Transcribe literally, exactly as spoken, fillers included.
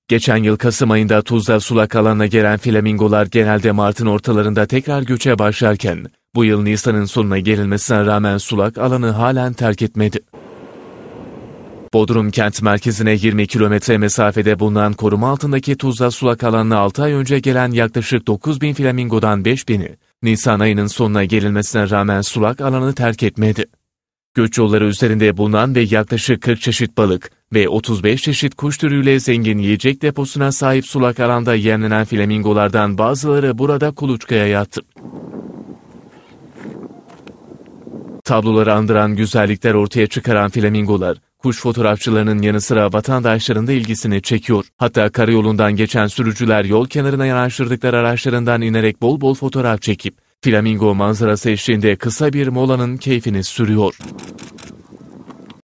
Geçen yıl Kasım ayında Tuzla sulak alanına gelen flamingolar genelde Mart'ın ortalarında tekrar göçe başlarken, bu yıl Nisan'ın sonuna gelinmesine rağmen sulak alanı halen terk etmedi. Bodrum kent merkezine yirmi kilometre mesafede bulunan koruma altındaki Tuzla sulak alanına altı ay önce gelen yaklaşık dokuz bin flamingodan beş bini, Nisan ayının sonuna gelinmesine rağmen sulak alanı terk etmedi. Göç yolları üzerinde bulunan ve yaklaşık kırk çeşit balık ve otuz beş çeşit kuş türüyle zengin yiyecek deposuna sahip sulak alanda yemlenen flamingolardan bazıları burada kuluçkaya yattı. Tabloları andıran güzellikler ortaya çıkaran flamingolar, kuş fotoğrafçılarının yanı sıra vatandaşların da ilgisini çekiyor. Hatta karayolundan geçen sürücüler yol kenarına yanaştırdıkları araçlarından inerek bol bol fotoğraf çekip, flamingo manzarası eşliğinde kısa bir molanın keyfini sürüyor.